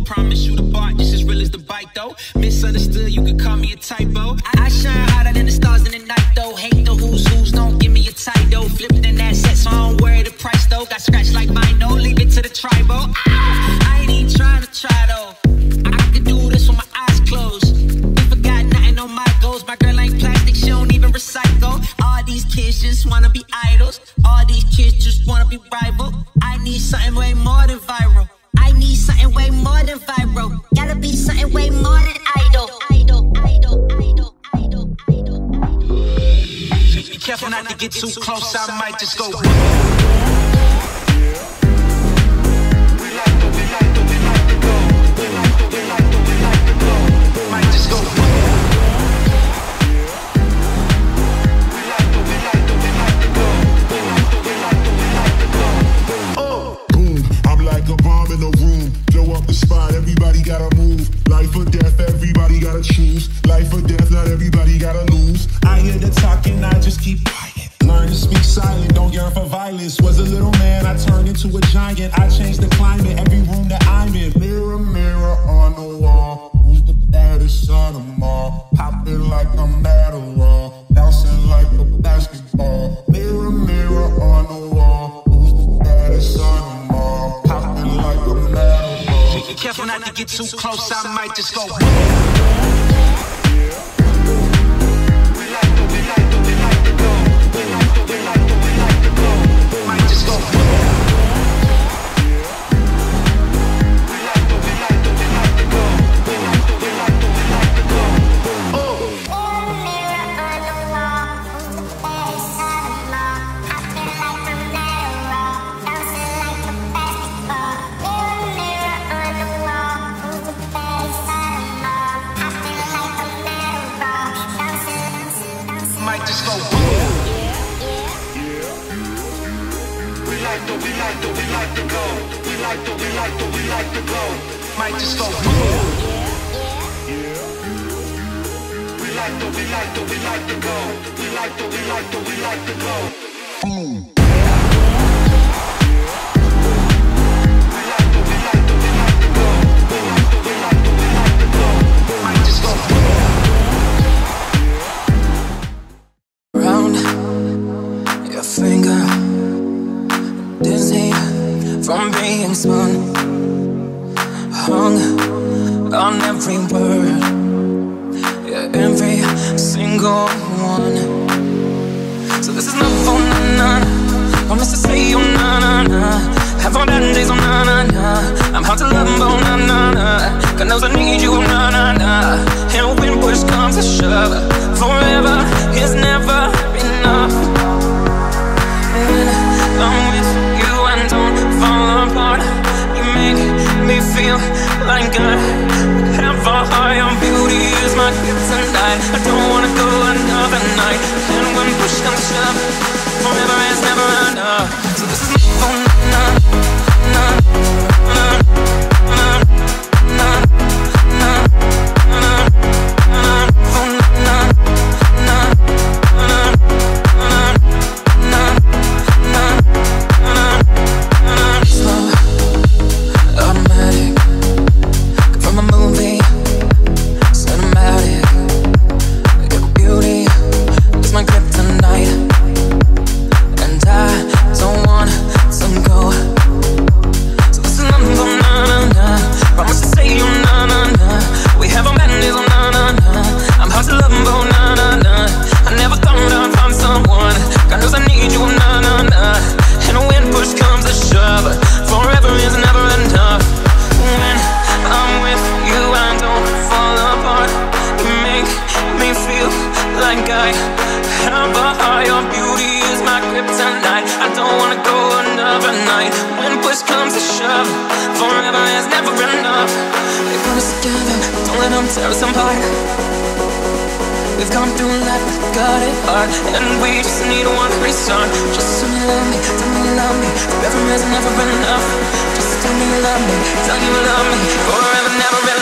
promise you the bar just as real as the bite though. Misunderstood, you could call me a typo. I shine hotter than the stars in the night though. Hate the who's, don't give me a title. Flipped in that set, so I don't worry the price though. Got scratched like Mino, leave it to the tribal. I ain't even trying to try though. I could do this with my eyes closed. If I got nothing on my goals, my girl ain't plastic, she don't even recycle. All these kids just wanna be idols. All these kids just wanna be rival. I need something way more than viral. I need something way more than viral. Gotta be something way more than idol. Be careful not to get too close, I might just go. Might just go. Like a bomb in a room, blow up the spot, everybody gotta move. Life or death, everybody gotta choose. Life or death, not everybody gotta lose. I hear the talking, I just keep quiet. Learn to speak silent, don't yearn for violence. Was a little man, I turned into a giant. I changed the climate, every room that I'm in. Mirror, mirror on the wall, who's the baddest son of them all? Popping like a Adderall, bouncing like a basketball. Mirror, mirror on the wall, who's the baddest son of them all? Popping like a Adderall. Be careful not to get too close, I might just go. Might just go. Might just go. We like to go. We like to go. Might just go. We like to go. We like to go. Boom. Finger dizzy from being spun, hung on every word, yeah, every single one. So this is not for na-na, promise to say oh na-na-na. Have all bad days oh na-na-na. I'm hard to love oh na-na-na. God knows I need you oh na-na-na. And when push comes to shove, forever is never enough. I'm with you and don't fall apart. You make me feel like I have a high. Your beauty is my kryptonite. I don't wanna go another night. And when push comes to shove, forever is never enough. So this is my tear us apart. We've gone through life, got it hard, and we just need one restart. Just tell me you love me, tell me you love me. Forever is never enough. Just tell me you love me, tell you you love me. Forever, never enough.